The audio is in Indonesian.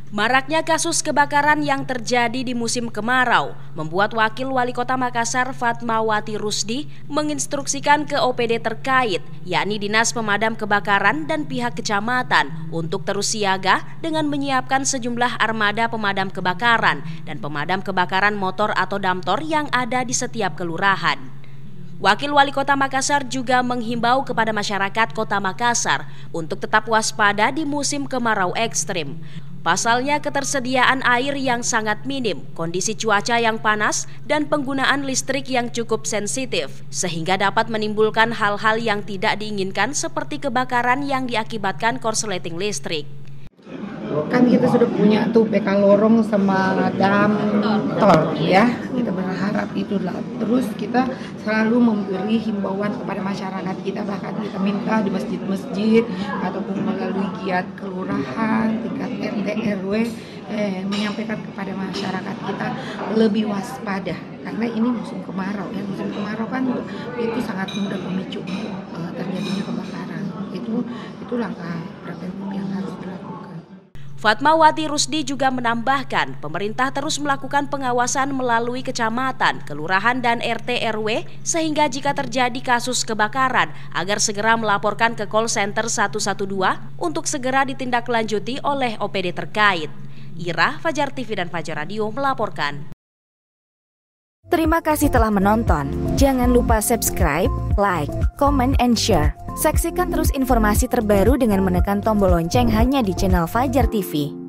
Maraknya kasus kebakaran yang terjadi di musim kemarau membuat Wakil Wali Kota Makassar Fatmawati Rusdi menginstruksikan ke OPD terkait, yakni Dinas Pemadam Kebakaran dan pihak kecamatan untuk terus siaga dengan menyiapkan sejumlah armada pemadam kebakaran dan pemadam kebakaran motor atau damtor yang ada di setiap kelurahan. Wakil Wali Kota Makassar juga menghimbau kepada masyarakat Kota Makassar untuk tetap waspada di musim kemarau ekstrim. Pasalnya ketersediaan air yang sangat minim, kondisi cuaca yang panas, dan penggunaan listrik yang cukup sensitif, sehingga dapat menimbulkan hal-hal yang tidak diinginkan seperti kebakaran yang diakibatkan korsleting listrik. Kan kita sudah punya tuh PK Lorong sama damtor ya, kita berharap itulah. Terus kita selalu memberi himbauan kepada masyarakat kita, bahkan kita minta di masjid-masjid ataupun melalui giat kelurahan, tingkat RT RW menyampaikan kepada masyarakat kita lebih waspada karena ini musim kemarau ya. Musim kemarau kan itu sangat mudah memicu terjadinya kebakaran. Itu langkah preventif yang harus dilakukan. Fatmawati Rusdi juga menambahkan, pemerintah terus melakukan pengawasan melalui kecamatan, kelurahan, dan RT RW sehingga jika terjadi kasus kebakaran agar segera melaporkan ke call center 112 untuk segera ditindaklanjuti oleh OPD terkait. Ira, Fajar TV dan Fajar Radio melaporkan. Terima kasih telah menonton. Jangan lupa subscribe, like, comment, and share. Saksikan terus informasi terbaru dengan menekan tombol lonceng hanya di channel Fajar TV.